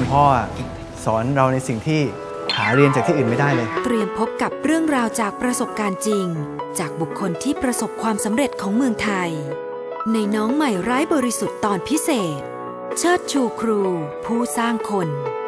พ่อสอนเราในสิ่งที่หาเรียนจากที่อื่นไม่ได้เลยเตรียมพบกับเรื่องราวจากประสบการณ์จริงจากบุคคลที่ประสบความสำเร็จของเมืองไทยในน้องใหม่ไร้บริสุทธิ์ตอนพิเศษเชิดชูครูผู้สร้างคน